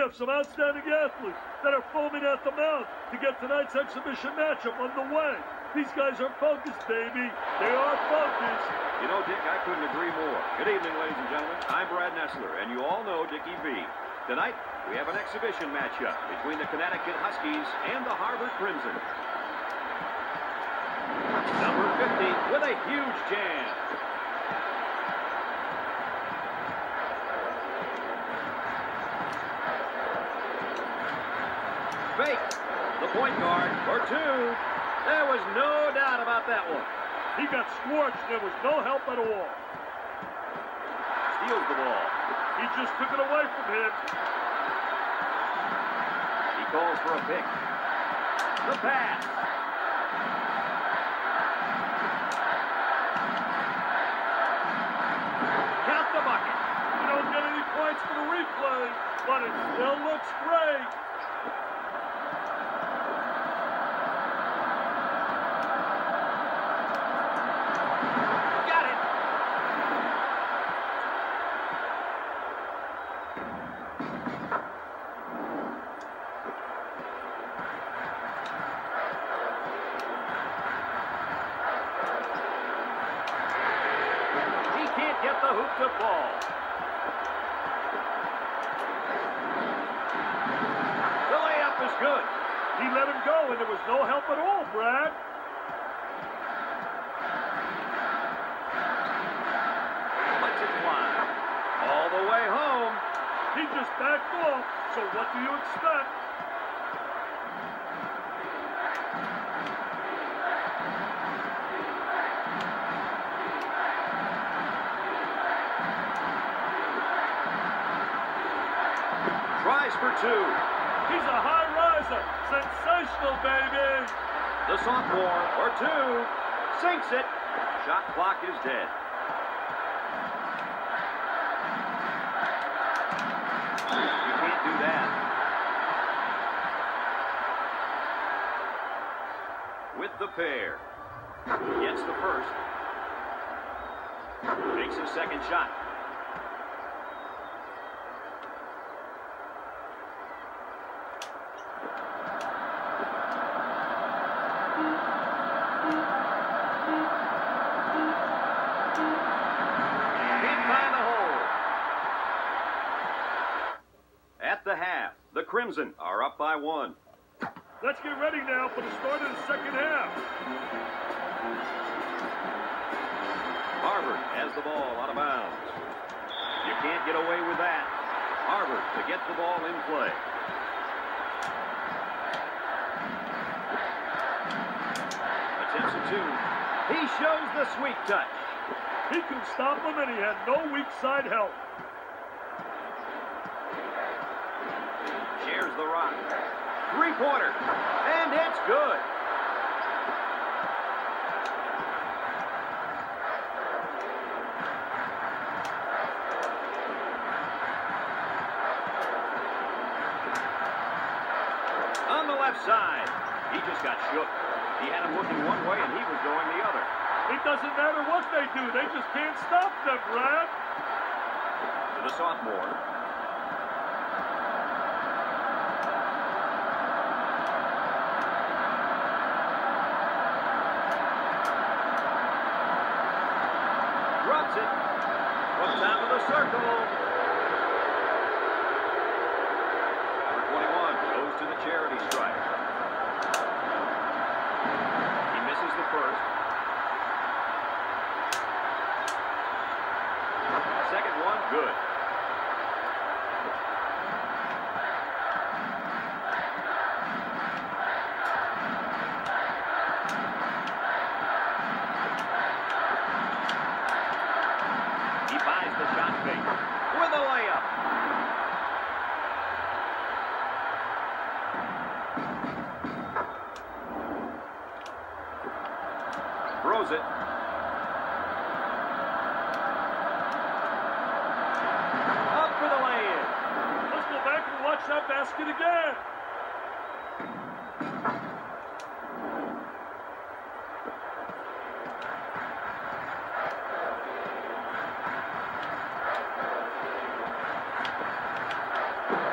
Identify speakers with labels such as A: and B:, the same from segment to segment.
A: have some outstanding athletes that are foaming at the mouth to get tonight's exhibition matchup underway. These guys are focused, baby. They are focused.
B: You know, Dick, I couldn't agree more. Good evening, ladies and gentlemen. I'm Brad Nessler, and you all know Dickie V. Tonight, we have an exhibition matchup between the Connecticut Huskies and the Harvard Crimson. Number 50 with a huge jam. Fake. The point guard for two. There was no doubt about that one.
A: He got scorched. There was no help at all.
B: Steals the ball.
A: He just took it away from him.
B: He calls for a pick. The pass.
A: Count the bucket. You don't get any points for the replay, but it still looks great.
B: Get the hoop to fall. The layup is good.
A: He let him go, and there was no help at all, Brad.
B: Lets it fly. All the way home.
A: He just backed off, so what do you expect?
B: Tries for two.
A: He's a high riser. Sensational, baby.
B: The sophomore for two. Sinks it. Shot clock is dead. You can't do that. With the pair. Gets the first. Makes a second shot. At the half, the Crimson are up by one.
A: Let's get ready now for the start of the second half.
B: Harvard has the ball out of bounds. You can't get away with that. Harvard to get the ball in play. Attempts a two. He shows the sweet touch.
A: He can stop him, and he had no weak side help.
B: Shares the rock. Three-pointer. And it's good. On the left side. He just got shook. He had him looking one way, and he was going the other.
A: It doesn't matter what they do. They just can't stop them, Brad.
B: To the sophomore. Drops it. From top of the circle. Number 21 goes to the charity stripe. He misses the first. Second one, good. He buys the shot fake with a layup. Throws it.
A: Watch that basket again.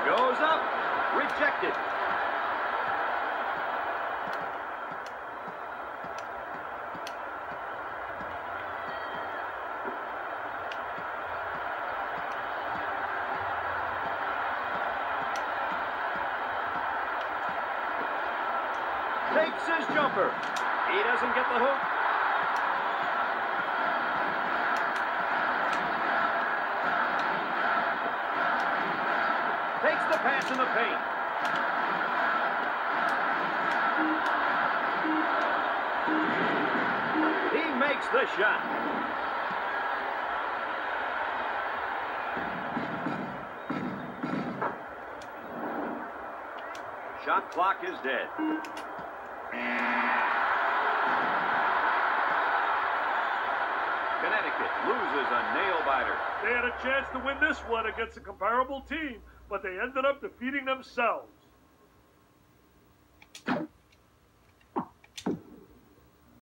B: Goes up. Rejected. Takes his jumper. He doesn't get the hook. Takes the pass in the paint. He makes the shot. Shot clock is dead. Connecticut loses a nail-biter.
A: They had a chance to win this one against a comparable team, but they ended up defeating themselves.